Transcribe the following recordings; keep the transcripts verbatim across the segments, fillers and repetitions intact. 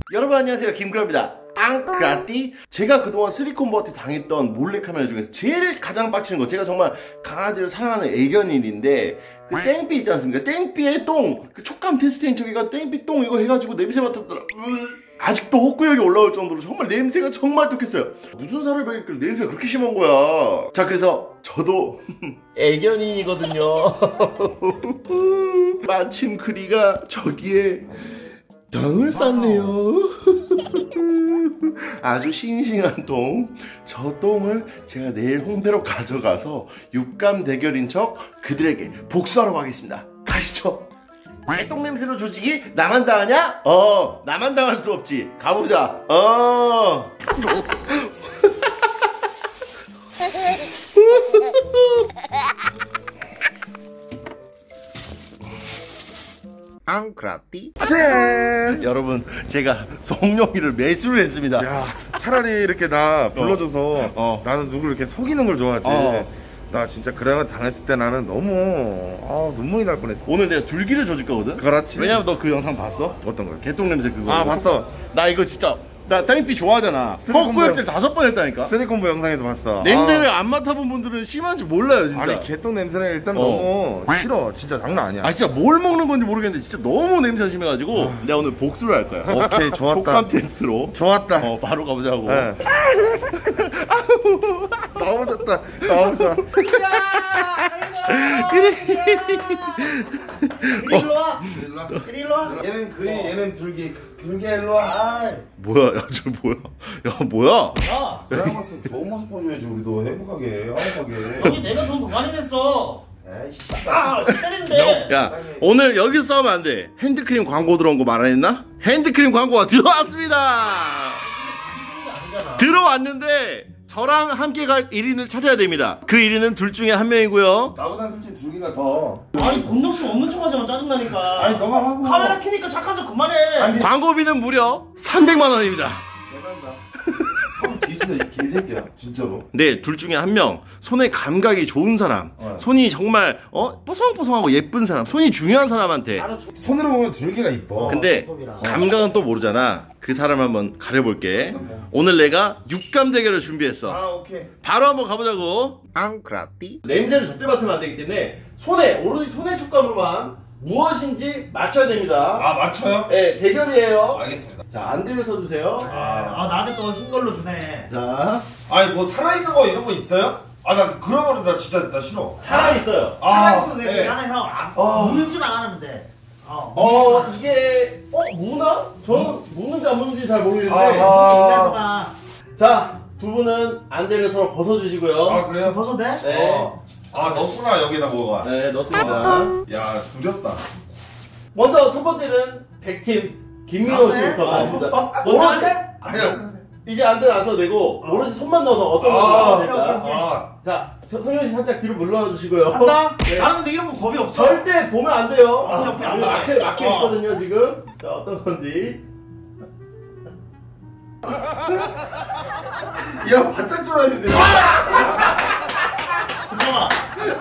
여러분 안녕하세요, 김그라입니다. 앙크라띠. 제가 그동안 쓰리콤보한테 당했던 몰래카메라 중에서 제일 가장 빡치는 거, 제가 정말 강아지를 사랑하는 애견인인데 그 땡삐 있지 않습니까? 땡삐의 똥, 그 촉감 테스트인 저기가 땡삐 똥 이거 해가지고 냄새 맡았더라. 아직도 헛구역이 올라올 정도로 정말 냄새가 정말 독했어요. 무슨 살을 먹였길래 냄새가 그렇게 심한 거야. 자, 그래서 저도 애견인이거든요. 마침 그리가 저기에 똥을 쌌네요. 아주 싱싱한 똥. 저 똥을 제가 내일 홍대로 가져가서 육감 대결인 척 그들에게 복수하러 가겠습니다. 가시죠. 똥 냄새로 조직이 나만 당하냐? 어, 나만 당할 수 없지. 가보자. 어. 앙크라띠. 짠! 여러분, 제가 송룡이를 매수를 했습니다. 야, 차라리 이렇게 나 불러줘서 어. 어. 나는 누구를 이렇게 속이는 걸 좋아하지. 어. 나 진짜 그래가 당했을 때 나는 너무 아, 눈물이 날 뻔했어. 오늘 내가 둘기를 줘줄 거거든? 그렇지. 왜냐면 너 그 영상 봤어? 어떤 거요? 개똥 냄새 그거. 아, 봤어. 나 이거 진짜 나 땡삐 좋아하잖아. 헛구역질 다섯 번 했다니까. 쓰리콤보 영상에서 봤어. 냄새를 아. 안 맡아본 분들은 심한지 몰라요 진짜. 아니 개똥 냄새는 일단 어. 너무 싫어. 진짜 장난 아니야. 아 진짜 뭘 먹는 건지 모르겠는데 진짜 너무 냄새가 심해가지고 아. 내가 오늘 복수를 할 거야. 오케이, 좋았다. 촉감 테스트로. 좋았다. 어, 바로 가보자고. 네. 너무 좋다. 너무 좋아. 그래. 그리 일로와. 그리 일로와. 얘는 그리, 얘는 둘기. 둘기 일로와. 뭐야, 야, 저 뭐야? 야, 뭐야? 야, 그냥 봤으면 좋은 모습 보여줘야지. 우리도 행복하게, 행복하게. 여기 내가 돈 더 많이 냈어. 에이씨. 아, 때리는데. 야, 오늘 여기서 싸우면 안 돼. 핸드크림 광고 들어온 거 말 안 했나? 핸드크림 광고가 들어왔습니다. 들어왔는데 저랑 함께 갈 일 인을 찾아야 됩니다. 그 일 인은 둘 중에 한 명이고요. 나보다 솔직히 둘기가 더. 아니 돈 욕심 없는 척하지마. 짜증나니까. 아니 너가 하고. 카메라 켜니까 착한 척 그만해. 아니, 광고비는 무려 삼백만 원입니다. 대단하다. 형 뒤진다 이 개새끼야 진짜로. 네, 둘 중에 한 명. 손의 감각이 좋은 사람, 어. 손이 정말 어 뽀송뽀송하고 예쁜 사람, 손이 중요한 사람한테. 손으로 보면 둘기가 이뻐. 근데 감각은 또 모르잖아. 그 사람 한번 가려볼게. 오늘 내가 육감 대결을 준비했어. 아, 오케이. 바로 한번 가보자고. 앙크라띠. 냄새를 절대 맡으면 안 되기 때문에 손에, 오로지 손의 촉감으로만 무엇인지 맞춰야 됩니다. 아, 맞춰요? 네, 대결이에요. 알겠습니다. 자, 안대를 써주세요. 아, 아 나한테 또 흰 걸로 주네. 자, 아니 뭐 살아있는 거 이런 거 있어요? 아, 나 그런 거는 나 진짜 나 싫어. 살아있어요. 살아있어. 내가 네. 미안해 형. 아, 어. 물지만 않으면 돼. 어. 어, 이게, 어, 무나? 저는 무는지 안 무는지 잘 모르겠는데. 아하. 자, 두 분은 안대를 서로 벗어주시고요. 아, 그래요? 벗어도 돼? 네. 어. 아, 넣었구나 여기다 뭐가. 네, 넣습니다. 야, 두렵다. 먼저 첫 번째는 백팀 김민호 아, 씨부터 네? 가겠습니다. 어, 먼저 오로지, 해? 아니야. 이제 안대를 안 써도 되고, 어. 오로지 손만 넣어서 어떤 아, 걸 오케이, 넣을까? 오케이. 아, 자, 저- 성현 씨 살짝 뒤로 물러나 주시고요. 한다? 네. 나는 근데 이런 거 겁이 없어. 절대 보면 안 돼요. 아, 오케이, 오케이. 막혀, 막혀 어. 있거든요, 지금. 자, 어떤 건지. 야, 바짝 졸아야 돼. 잠깐만.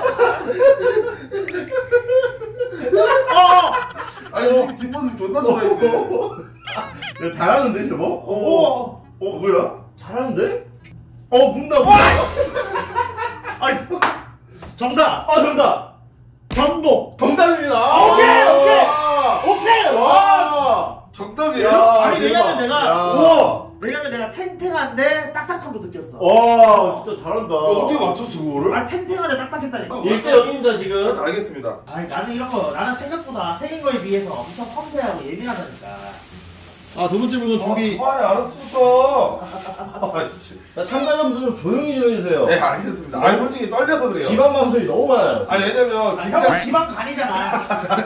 아니, 여기 뒷모습 존나 졸아야 돼. 야, 잘하는데, 저거? 어, 어, 오. 어, 뭐야? 잘하는데? 어, 문다, 문다. 아니. 정답. 아, 정답. 전복. 정답입니다. 오케이, 오케이. 와. 오케이. 와. 정답이에요? 야, 아니, 왜냐면 대박. 내가- 야. 우와. 왜냐면 내가 탱탱한데 딱딱함도 느꼈어. 와, 진짜 잘한다. 어떻게 맞췄어, 그거를? 아니 탱탱한데 딱딱했다니까. 일 대 영입니다, 지금. 알겠습니다. 아니 나는 이런 거 나는 생각보다 생긴 거에 비해서 엄청 섬세하고 예민하다니까. 아, 두 번째 물건 준비. 아, 그만해, 알았으니까. 아이씨. 자, 참가자분들 좀 조용히 좀 해주세요. 네, 알겠습니다. 아니, 솔직히 떨려서 그래요. 지방 방송이 너무 많아요. 아니, 왜냐면, 아, 진짜. 형은 지방 간이잖아.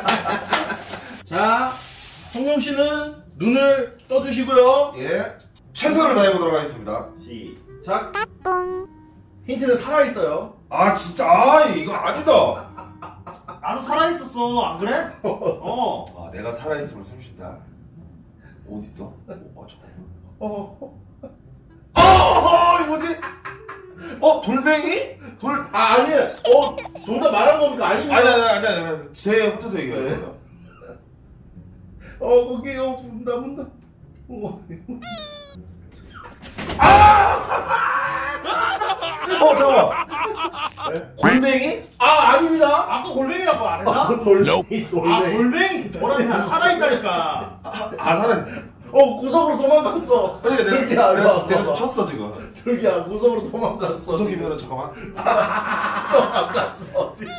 자, 성룡 씨는 눈을 떠주시고요. 예. 최선을 다해보도록 하겠습니다. 시작. 힌트는 살아있어요. 아, 진짜. 아, 이거 아니다. 나도 살아 있었어. 안 그래? 어. 아, 내가 살아있으면 숨 쉰다. 어딨어? 어, 잠깐만. 어, 어, 어, 이거 뭐지? 어, 돌멩이? 돌, 아, 아니에요. 어, 정답 말한 겁니까? 아니면. 아니, 아니, 아니, 아니, 아니. 제 혼자서 얘기해요. 어, 거기, 어, 문다, 문다. 어 잠깐만. 골뱅이? 아 아닙니다. 아까 골뱅이라고 안 했나? 돌멩이 아 골뱅이 돌았나 살아있다니까. 아 살아. 어 구석으로 도망갔어. 그러니까 내가 줄기야 내가, 내가 내가 좀 쳤어 지금. 줄기야 구석으로 도망갔어. 구석이면은 잠깐만. 도망갔어 지금.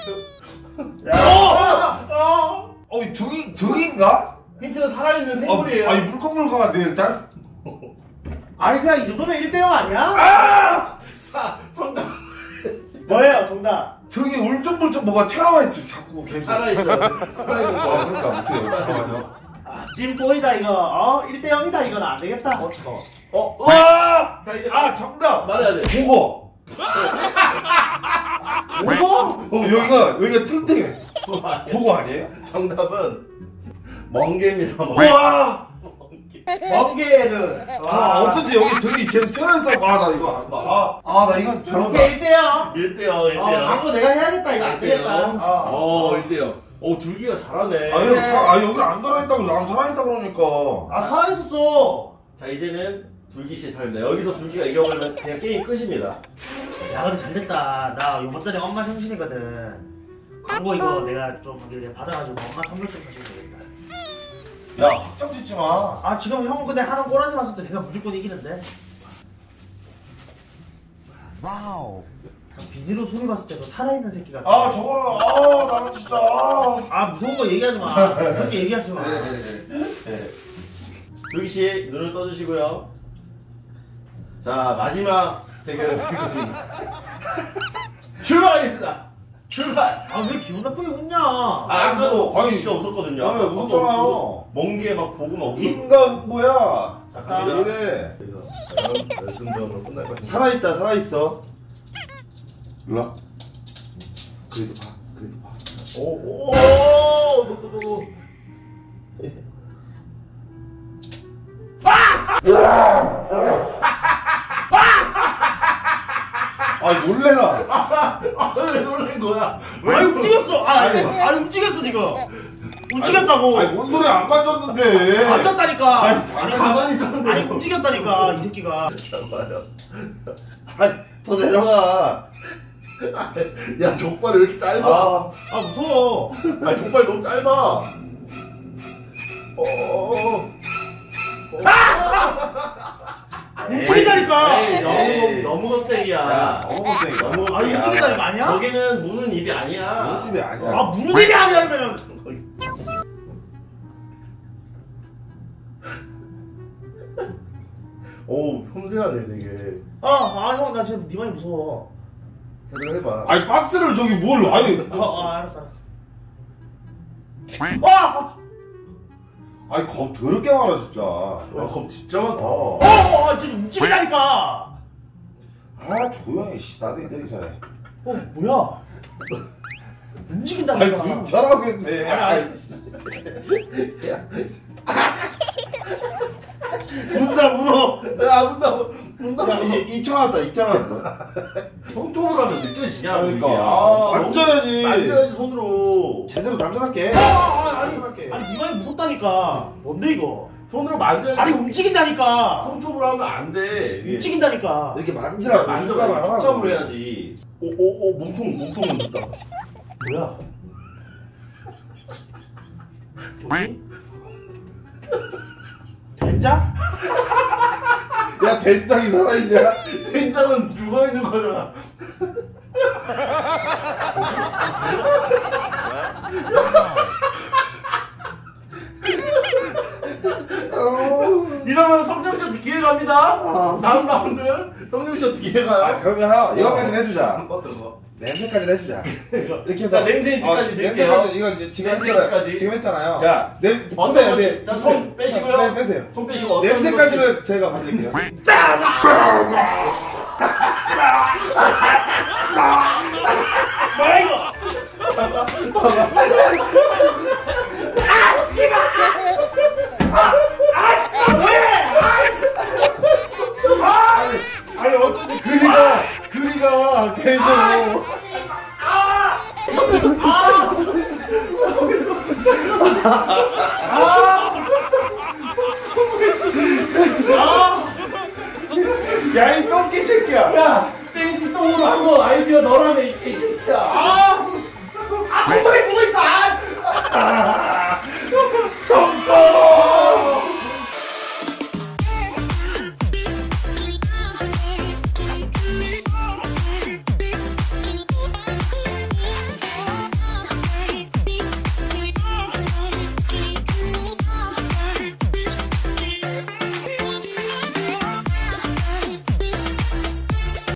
야. 어. 어, 이 등이 등인가? 힌트는 살아있는 어, 생물이에요. 아니 물컹물컹한데 일단. 아니 그냥 이 정도면 일 대 영 아니야? 아! 아, 정답. 뭐예요 정답? 등이 울퉁불퉁 뭐가 튀어나와 있어 자꾸 계속. 살아있어. 살아있는 아 거. 그러니까 어떻게 잠깐만요. 아 찜보이다 이거 어? 일 대 영이다 이건 안 되겠다. 어 잠깐만. 어? 와! 자 이제 아 정답. 말해야 돼. 보고. 뭐고? 어, 여기가 여기가 탱탱해. 보고 아니에요? 정답은 멍게입니다. 멍게. 우와! 멍게를. 아 어쩐지 여기 등이 계속 튀어나와서 아나 이거 아, 아, 나 이거 별로다. 오케이 일 대 영. 일 대 영, 일 대 영. 어 광고 내가 해야겠다 이거 안 되겠다. 어. 어, 일 대 영. 어, 둘기가 잘하네. 아, 여기, 살- 아 여기 안 살아있다고 안 살아있다 그러니까. 아 살아있었어. 자, 이제는 둘기 씨의 차례입니다. 여기서 둘기가 이겨버리면 그냥 게임 끝입니다. 야 근데 잘됐다. 나 요번 달에 엄마 생신이거든. 광고 이거 내가 좀 이렇게 받아가지고 엄마 선물 좀 해주면 되겠다. 야 확정 짓지 마. 아 지금 형은 근데 하는 꼬라지 봤을 때 내가 무조건 이기는데. 와우. 비디오 소리 봤을 때 너 살아있는 새끼 같아. 아 저거는 아 나는 진짜 아. 아 무서운 거 얘기하지 마. 그렇게 얘기하지 마. 네. 둘기 씨, 눈을 떠주시고요. 자, 마지막 대결을 펼쳐집니다. 출발하겠습니다. 출발! 아 왜 기분 나쁘게 웃냐? 아, 아까도 아니, 둘기 씨가 없었거든요. 아니, 웃었잖아요. 멍게 막 보고 막 웃었 인간 뭐야? 자, 아, 갑니다. 이래. 그래서 과연 결승전으로 끝날 것 같습니다. 살아있다 살아있어. 일로. 그래도 봐. 그래도 봐. 오, 오, 오, 너, 너, 너. 아 놀래라. 아, 왜 놀란 거야? 왜 움직였어? 아 아니, 아니 움직였어 지금. 움직였다고. 아니 뭔 소리 안 만졌는데. 앉았다니까. 아니, 가만히 있었는데. 아니 움직였다니까 이 새끼가. 잠깐만요. 아니, 더 내려가. 야, 족발이 왜 이렇게 짧아? 아, 아 무서워. 아니, 족발이 너무 짧아. 어어어. 움직인다니까. 에이, 너무, 너무 겁쟁이야. 야, 너무 겁쟁이다. 너무 겁쟁이야. 아니 움직인다니까 아니야? 저기는 무는 입이 아니야. 무슨 일이 아니야. 아 무슨 일이 아니라면은. 오, 섬세하네, 되게. 아아 형 나 지금 네 많이 무서워. 제대로 해봐. 아니 박스를 저기 뭘 아니. 아, 아 알았어 알았어. 아! 아니 겁 더럽게 많아 진짜. 와, 겁 진짜 많다. 어! 어! 지금 움직인다니까! 아 조용히 씨 나도 때리기 전에. 어 뭐야? 아니 움직인다니까. 문자라고 했네. 아니, 문다, 물어. 야, 문다, 문다. 야 이제 입장 왔다 입장 왔어. 손톱으로 하면 느껴지냐, 그러니까. 이게. 아, 만져야지. 만져야지, 손으로. 제대로 남자답게. 아, 아, 아니 남자답게. 아니 네 말이 무섭다니까. 뭔데 이거? 손으로 만져야지. 아니 움직인다니까. 손톱으로 하면 안 돼. 이게. 움직인다니까. 이렇게 만지라고 만져봐. 손가락을 하라고. 촉감으로 해야지. 오, 오, 오, 몸통, 몸통 만졌다. 뭐야? 뭐지? 된장? 야 된장이 살아있냐? 된장은 죽어있는 거잖아. 이러면 성령 씨한테 기회 갑니다. 다음 라운드 성령 씨한테 기회 가요. 아 그러면 이거까지는 해주자. 어떤 거? 냄새까지는 해주자. 이렇게 해서 자, 냄새 힌트까지 어, 드릴게요. 냄새까지 이거 이제 지금 냄새 했잖아요. 힌트까지. 지금 했잖아요. 자, 냄 어떤 보세요. 거? 네, 자, 손 빼시고요. 네, 빼세요. 손 빼시고 어떤 냄새까지는 제가 봐드릴게요. 뭐야 이거? 아니 어쩐지 그리가 그리가 계속 야, 이 똥개 새끼야. 야, 땡기 똥으로 한 거 아이디어 너라며 이 새끼야. 아, 아 손톱에 묻어 있어. 아.